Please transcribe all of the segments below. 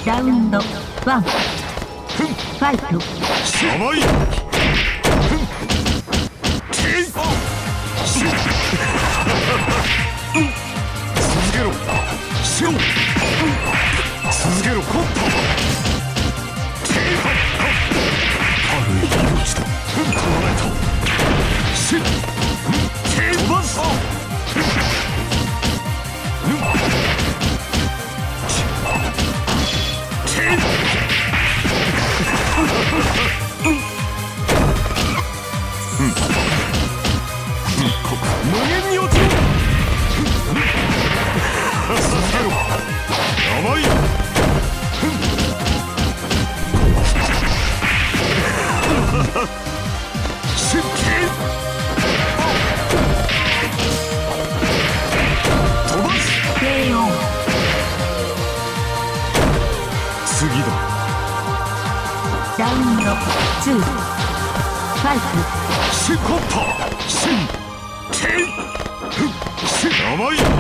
ラウンドワンファイト。 甘い続けろシュン続けろコット軽い命だ取られたシュン飛ばす無限に落ちろ続けろ甘いシュッ飛ばすプレイオン。 次だラウンドツーファイト。 シュコッパシュンケイシュ甘い飛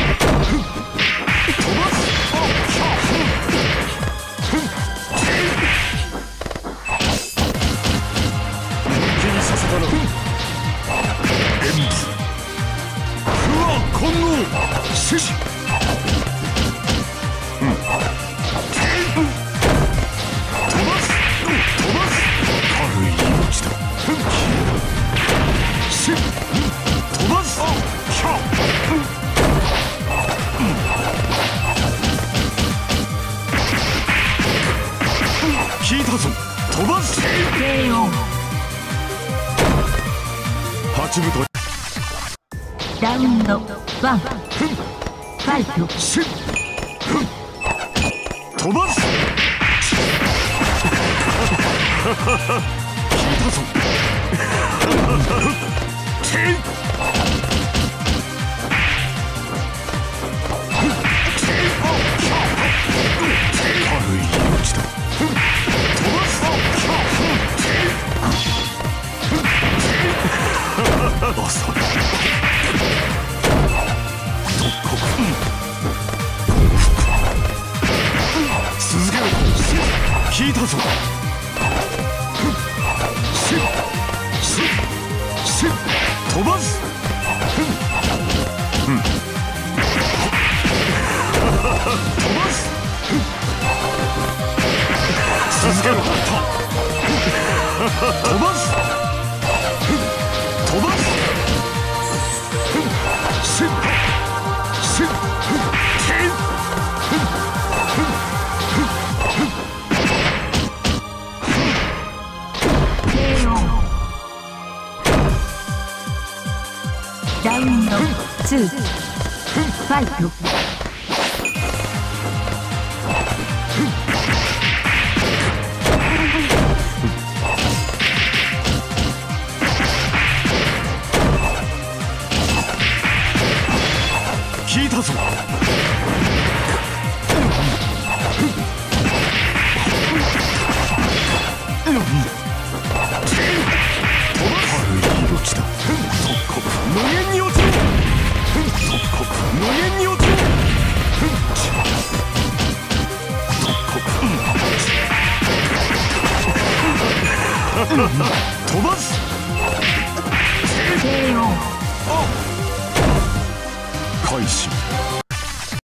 ばす気にさせたな演武不破金剛シュシ軽い命だシュ飛ばす聞いたぞ飛ばすプレイオン。 八分とラウンドワンファイト。 シュ飛ばす聞いたぞケイ軽い命だ飛ばす朝だ特攻続けろ聞いたぞシュッシュッシュッ飛ばす飛ばす続けろ飛ばす飛ばすシュッシュッケイプレイオン。ラウンドツーファイト。 聞いたぞ軽い命だ特攻無限に落ちろ特攻無限に落ちろ特攻